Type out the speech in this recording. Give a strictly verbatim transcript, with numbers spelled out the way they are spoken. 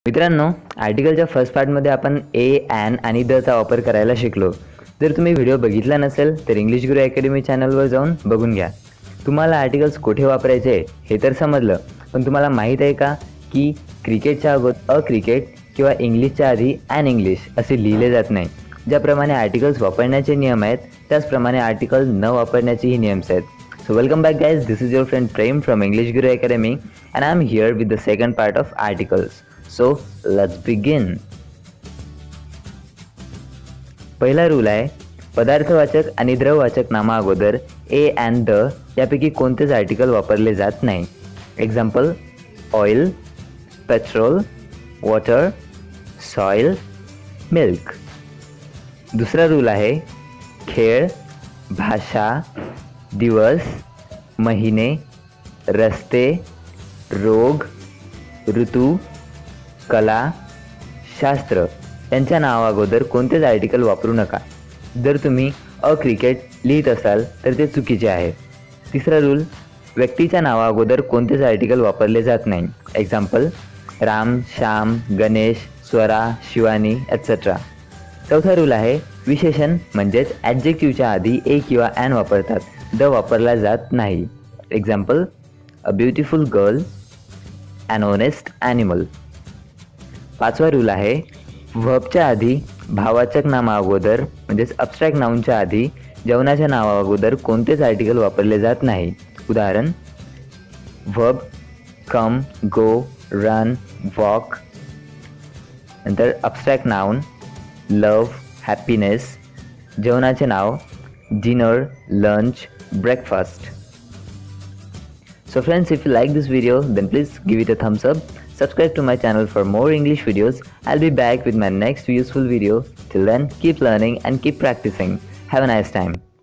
मित्रांनो, आर्टिकलच्या फर्स्ट पार्टमध्ये आपण ए, ॲन आणि दचा वापर करायला शिकलो. जर तुम्ही व्हिडिओ बघितला नसेल तर इंग्लिश गुरु अकॅडमी चॅनलवर जाऊन बघून घ्या. तुम्हाला आर्टिकल्स कुठे वापरायचे हे तर समजलं, पण तुम्हाला माहीत आहे का की क्रिकेटच्या अगोदर अ क्रिकेट किंवा इंग्लिशच्या आधी ॲन इंग्लिश असे लिहिले जात नाही. ज्याप्रमाणे आर्टिकल्स वापरण्याचे नियम आहेत त्याचप्रमाणे आर्टिकल न वापरण्याचेही नियम्स आहेत. So welcome back guys, this is your friend Prem from English Guru Academy and I am here with the second part of articles. So let's begin. पहिला रूल आहे, पदार्थवाचक आणि द्रववाचक नामा अगोदर ए अँड द यापैकी कोणतेच article वापरले जात नाही. Example oil, petrol, water, soil, milk. दुसरा रूल आहे, खेळ, भाषा, दिवस, महिने, रस्ते, रोग, ऋतू, कला, शास्त्र यांच्या नावाअगोदर कोणतेच आर्टिकल वापरू नका. जर तुम्ही अ क्रिकेट लिहित असाल तर ते चुकीचे आहे. तिसरा रूल, व्यक्तीच्या नावाअगोदर कोणतेच आर्टिकल वापरले जात नाही. Example Ram, Shyam, Ganesh, Swara, Shivani etcetera. चौथा रूल आहे, विशेषण म्हणजेच ॲडजेक्टिव्हच्या आधी ए किंवा ॲन वापरतात, द वापरला जात नाही. Example a beautiful girl, an honest animal. पाचवा रूल आहे, व्हर्बच्या आधी भाववाचक नामा अगोदर म्हणजेच अब्स्ट्रॅक्ट नाऊनच्या आधी जेवणाच्या नावा अगोदर कोणतेच आर्टिकल वापरले जात नाही. उदाहरण verb come, go, run, walk. नंतर अब्स्ट्रॅक्ट नाऊन लव, हॅपीनेस. जेवणाचे नाव dinner, lunch, breakfast. So friends, if you like this video then please give it a thumbs up. Subscribe to my channel for more English videos. I'll be back with my next useful video. Till then, keep learning and keep practicing. Have a nice time.